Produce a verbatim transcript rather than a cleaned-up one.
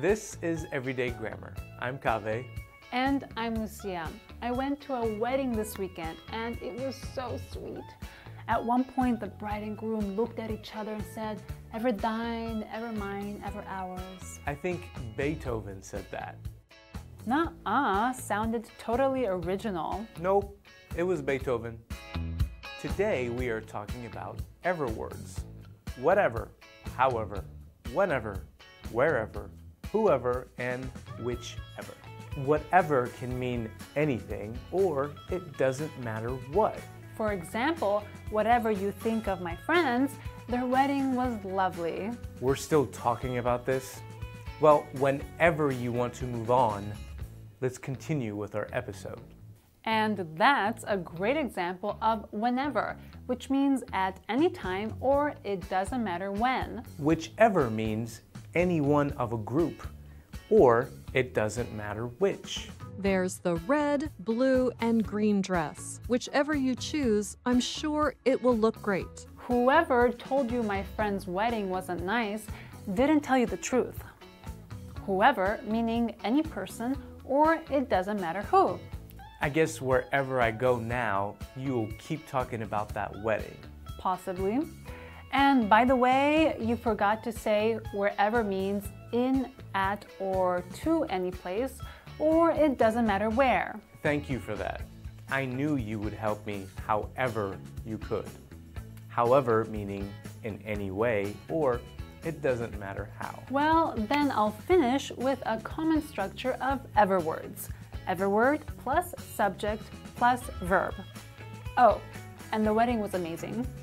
This is Everyday Grammar. I'm Kaveh. And I'm Lucia. I went to a wedding this weekend and it was so sweet. At one point, the bride and groom looked at each other and said, "Ever thine, ever mine, ever ours." I think Beethoven said that. Nuh-uh, sounded totally original. Nope, it was Beethoven. Today we are talking about ever words. Whatever, however, whenever, wherever, whoever, and whichever. Whatever can mean anything, or it doesn't matter what. For example, whatever you think of my friends, their wedding was lovely. We're still talking about this? Well, whenever you want to move on, let's continue with our episode. And that's a great example of whenever, which means at any time or it doesn't matter when. Whichever means any one of a group, or it doesn't matter which. There's the red, blue, and green dress. Whichever you choose, I'm sure it will look great. Whoever told you my friend's wedding wasn't nice didn't tell you the truth. Whoever meaning any person or it doesn't matter who. I guess wherever I go now, you'll keep talking about that wedding. Possibly. And by the way, you forgot to say wherever means in, at, or to any place, or it doesn't matter where. Thank you for that. I knew you would help me however you could. However meaning in any way, or it doesn't matter how. Well, then I'll finish with a common structure of ever words. Ever word plus subject plus verb. Oh, and the wedding was amazing.